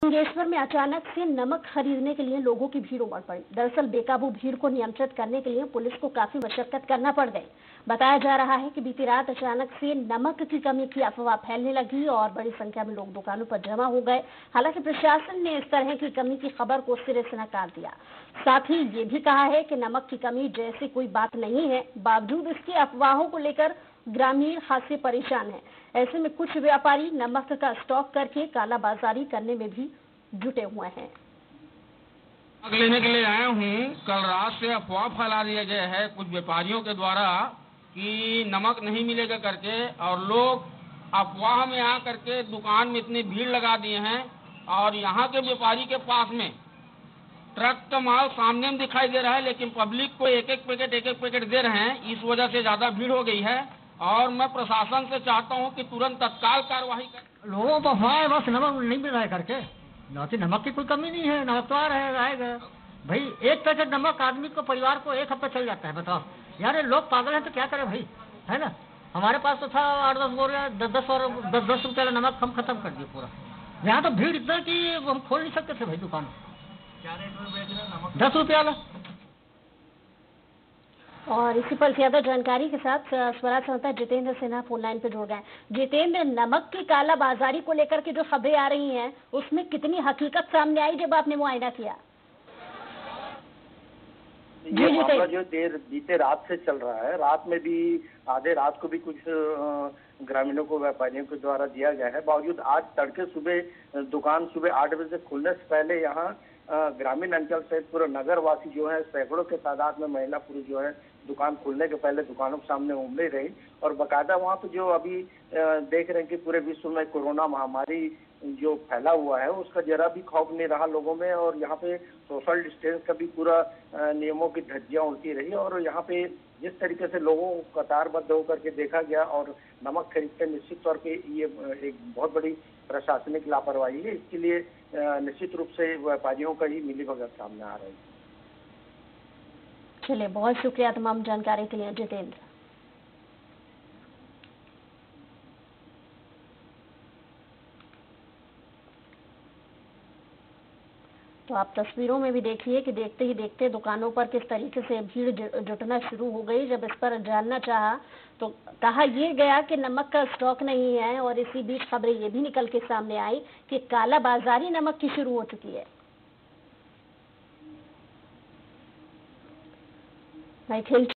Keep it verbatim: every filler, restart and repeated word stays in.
मुंगेश्वर में अचानक से नमक खरीदने के लिए लोगों की भीड़ उमड़ पड़ी। दरअसल बेकाबू भीड़ को नियंत्रित करने के लिए पुलिस को काफी मशक्कत करना पड़ गई। बताया जा रहा है कि बीती रात अचानक से नमक की कमी की अफवाह फैलने लगी और बड़ी संख्या में लोग दुकानों पर जमा हो गए। हालांकि प्रशासन ने इस तरह की कमी की खबर को सिरे से नकार दिया। साथ ही ये भी कहा है कि नमक की कमी जैसी कोई बात नहीं है। बावजूद इसकी अफवाहों को लेकर ग्रामीण खासे परेशान हैं। ऐसे में कुछ व्यापारी नमक का स्टॉक करके कालाबाजारी करने में भी जुटे हुए हैं। नमक लेने के लिए आया हूँ। कल रात से अफवाह फैला दिया गया है कुछ व्यापारियों के द्वारा कि नमक नहीं मिलेगा करके, और लोग अफवाह में आ करके दुकान में इतनी भीड़ लगा दिए हैं। और यहाँ के व्यापारी के पास में ट्रक का माल सामने में दिखाई दे रहा है, लेकिन पब्लिक को एक एक पैकेट एक एक पैकेट दे रहे हैं। इस वजह से ज्यादा भीड़ हो गई है और मैं प्रशासन से चाहता हूं कि तुरंत तत्काल कार्रवाई कर। लोगों को अफवाह है बस नमक नहीं मिल रहा है करके। नौती नमक की कोई कमी नहीं है, नमक तो आ रहेगा आएगा। भाई एक पैकेट नमक आदमी को, परिवार को एक हफ्ता चल जाता है। बताओ यार, ये लोग पागल हैं तो क्या करें भाई, है ना। हमारे पास तो था आठ दस बोरिया, दस दस और दस दस रुपये का नमक हम खत्म कर दिए पूरा। यहाँ तो भीड़ इतना कि हम खोल नहीं सकते थे भाई दुकान। क्या रेट में बेच रहे नमक? दस रुपया वाला। और इसी पर ज्यादा जानकारी के साथ स्वराज संवाददाता जितेंद्र सिन्हा फोन लाइन पे जुड़ गए। जितेंद्र, नमक की कालाबाजारी को लेकर के जो खबरें आ रही हैं उसमें कितनी हकीकत सामने आई जब आपने मुआयना किया? ये मामला जो देर बीते रात से चल रहा है। रात में भी, आधे रात को भी कुछ ग्रामीणों को, व्यापारियों के द्वारा दिया गया है। बावजूद आज तड़के सुबह दुकान सुबह आठ बजे से खुलने से पहले यहाँ ग्रामीण अंचल सहित पूरा नगर वासी जो है, सैकड़ों के तादाद में महिला पुरुष जो है दुकान खुलने के पहले दुकानों के सामने उमड़े रही। और बाकायदा वहाँ पे जो अभी देख रहे हैं कि पूरे विश्व में कोरोना महामारी जो फैला हुआ है उसका जरा भी खौफ नहीं रहा लोगों में। और यहाँ पे सोशल डिस्टेंस का भी पूरा नियमों की धज्जियां उड़ती रही। और यहाँ पे जिस तरीके से लोगों को कतारबद्ध होकर के देखा गया और नमक खरीदते, निश्चित तौर पे ये एक बहुत बड़ी प्रशासनिक लापरवाही है। इसके लिए निश्चित रूप से व्यापारियों का ही मिलीभगत सामने आ रही है। चलिए, बहुत शुक्रिया तमाम जानकारी के लिए जितेंद्र। तो आप तस्वीरों में भी देखिए कि देखते ही देखते दुकानों पर किस तरीके से भीड़ जुटना शुरू हो गई। जब इस पर जानना चाहा तो कहा यह गया कि नमक का स्टॉक नहीं है, और इसी बीच खबरें ये भी निकल के सामने आई कि कालाबाजारी नमक की शुरू हो चुकी है। भाई खेल